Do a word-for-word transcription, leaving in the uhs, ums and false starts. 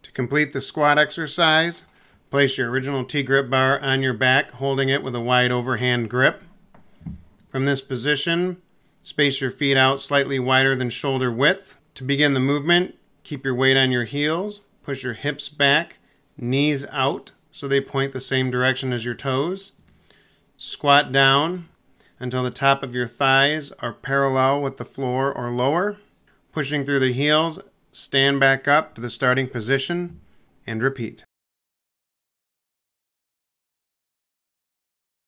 To complete the squat exercise, place your original TGrip bar on your back, holding it with a wide overhand grip. From this position, space your feet out slightly wider than shoulder width. To begin the movement, keep your weight on your heels, push your hips back, knees out so they point the same direction as your toes. Squat down until the top of your thighs are parallel with the floor or lower. Pushing through the heels, stand back up to the starting position and repeat.